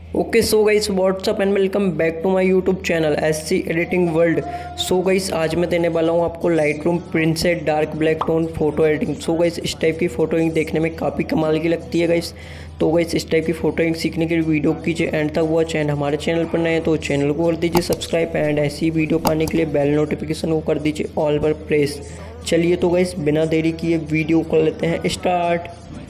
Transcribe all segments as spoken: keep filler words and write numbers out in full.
Okay so guys what's up and welcome back to my YouTube channel S C editing world. So guys आज मैं देने वाला हूँ आपको Lightroom preset dark black tone photo editing. So guys इस type की फोटोइंग देखने में काफ़ी कमाल की लगती है गाइस। तो गाइस इस टाइप की फोटोइंग सीखने के लिए वीडियो कीजिए एंड तक वॉच एंड हमारे चैनल पर नए हैं तो चैनल को कर दीजिए सब्सक्राइब एंड ऐसी वीडियो पाने के लिए बेल नोटिफिकेशन को कर दीजिए ऑल पर प्रेस। चलिए तो गाइस बिना देरी किए वीडियो कर लेते हैं स्टार्ट।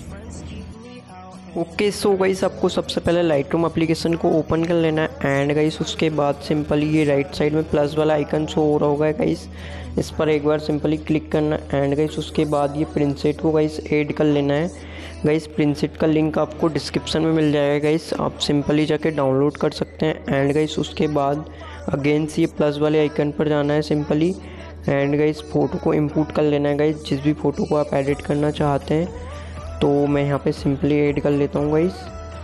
ओके सो गाइस आपको सबसे पहले लाइट रूम एप्लीकेशन को ओपन कर लेना है एंड गाइस उसके बाद सिंपली ये राइट साइड में प्लस वाला आइकन शो हो रहा होगा गाइस, इस पर एक बार सिंपली क्लिक करना एंड गाइस उसके बाद ये प्रिंसेट को गाइस ऐड कर लेना है। गाइस प्रिंसेट का लिंक आपको डिस्क्रिप्शन में मिल जाएगा गाइस, आप सिंपली जाके डाउनलोड कर सकते हैं। एंड गाइस उसके बाद अगेन से ये प्लस वाले आइकन पर जाना है सिंपली एंड गाइस फ़ोटो को इम्पोर्ट कर लेना है गाइस, जिस भी फ़ोटो को आप एडिट करना चाहते हैं। तो मैं यहाँ पे सिंपली ऐड कर लेता हूँ गाइस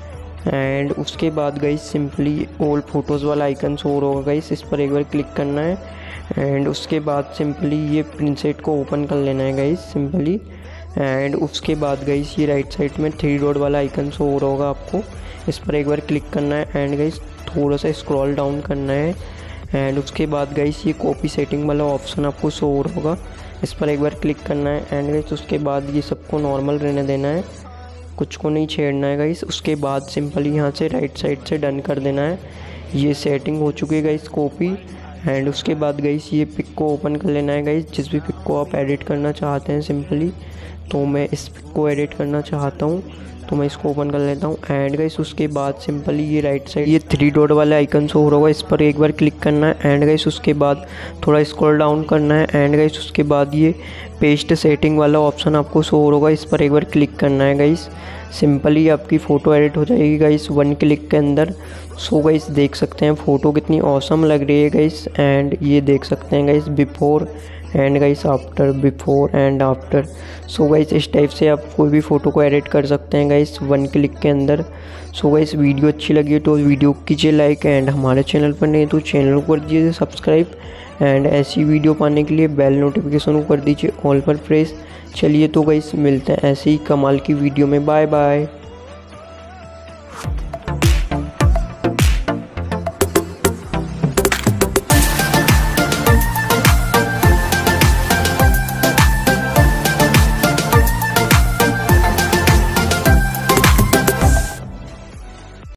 एंड उसके बाद गाइस सिंपली ऑल फोटोज़ वाला आइकन शो होगा गाइस, इस पर एक बार क्लिक करना है एंड उसके बाद सिंपली ये प्रिंसेट को ओपन कर लेना है गाइस सिंपली। एंड उसके बाद गाइस ये राइट साइड में थ्री डॉट वाला आइकन शो हो रहा होगा आपको, इस पर एक बार क्लिक करना है एंड गाइस थोड़ा सा स्क्रॉल डाउन करना है एंड उसके बाद गाइस ये कॉपी सेटिंग वाला ऑप्शन आपको शो हो रहा होगा, इस पर एक बार क्लिक करना है एंड गाइस उसके बाद ये सबको नॉर्मल रहने देना है, कुछ को नहीं छेड़ना है गाइस। उसके बाद सिंपली यहाँ से राइट साइड से डन कर देना है। ये सेटिंग हो चुकी है गाइस कॉपी एंड उसके बाद गाइस ये पिक को ओपन कर लेना है गाइस, जिस भी पिक को आप एडिट करना चाहते हैं सिंपली। तो मैं इस पिक को एडिट करना चाहता हूँ तो मैं इसको ओपन कर लेता हूँ एंड गाइस उसके बाद सिंपली ये राइट साइड ये थ्री डॉट वाला आइकन शो हो रहा होगा, इस पर एक बार क्लिक करना है एंड गाइस उसके बाद थोड़ा स्क्रॉल डाउन करना है एंड गाइस उसके बाद ये पेस्ट सेटिंग वाला ऑप्शन आपको शो हो रहा होगा, इस पर एक बार क्लिक करना है गाइस। सिंपली आपकी फ़ोटो एडिट हो जाएगी गाइस वन क्लिक के अंदर। सो गाइस देख सकते हैं फ़ोटो कितनी ऑसम लग रही है गाइस एंड ये देख सकते हैं guys before and guys after, before and after. So guys इस टाइप से आप कोई भी फ़ोटो को एडिट कर सकते हैं गाइस वन क्लिक के अंदर। सो गाइस वीडियो अच्छी लगी तो वीडियो कीजिए लाइक एंड हमारे चैनल पर नहीं तो चैनल को कर दीजिए सब्सक्राइब एंड ऐसी वीडियो पाने के लिए बेल नोटिफिकेशन को कर दीजिए ऑल पर प्रेस। चलिए तो गाइस मिलते हैं ऐसी ही कमाल की वीडियो में, बाय बाय।